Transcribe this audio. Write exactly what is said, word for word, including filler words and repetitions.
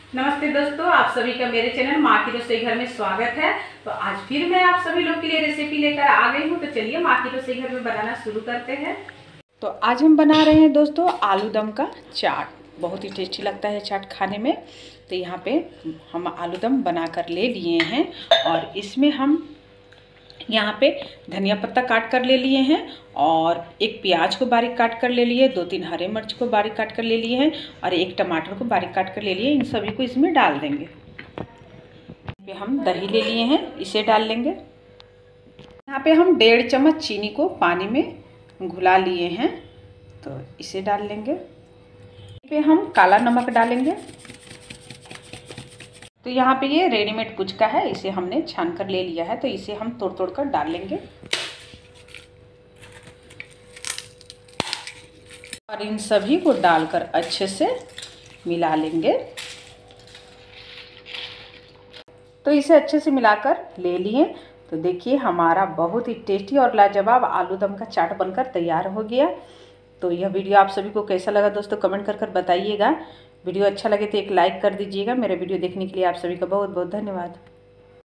नमस्ते दोस्तों, आप सभी का मेरे चैनल माँ की रसोई घर में स्वागत है। तो आज फिर मैं आप सभी लोग के लिए रेसिपी लेकर आ गई हूँ। तो चलिए माँ की रसोई घर में बनाना शुरू करते हैं। तो आज हम बना रहे हैं दोस्तों आलू दम का चाट। बहुत ही टेस्टी लगता है चाट खाने में। तो यहाँ पे हम आलू दम बना कर ले लिए हैं और इसमें हम यहाँ पे धनिया पत्ता काट कर ले लिए हैं और एक प्याज को बारीक काट कर ले लिए, दो तीन हरे मिर्च को बारीक काट कर ले लिए हैं और एक टमाटर को बारीक काट कर ले लिए। इन सभी को इसमें डाल देंगे। पे हम दही ले लिए हैं, इसे डाल लेंगे। यहाँ पे हम डेढ़ चम्मच चीनी को पानी में घुला लिए हैं, तो इसे डाल लेंगे। पे हम काला नमक डालेंगे। तो यहाँ पे ये रेडीमेड पुचका है, इसे हमने छान कर ले लिया है, तो इसे हम तोड़ तोड़ कर डाल लेंगे और इन सभी को डालकर अच्छे से मिला लेंगे। तो इसे अच्छे से मिलाकर ले लिए। तो देखिए हमारा बहुत ही टेस्टी और लाजवाब आलू दम का चाट बनकर तैयार हो गया। तो यह वीडियो आप सभी को कैसा लगा दोस्तों कमेंट कर कर बताइएगा। वीडियो अच्छा लगे तो एक लाइक कर दीजिएगा। मेरा वीडियो देखने के लिए आप सभी का बहुत बहुत धन्यवाद।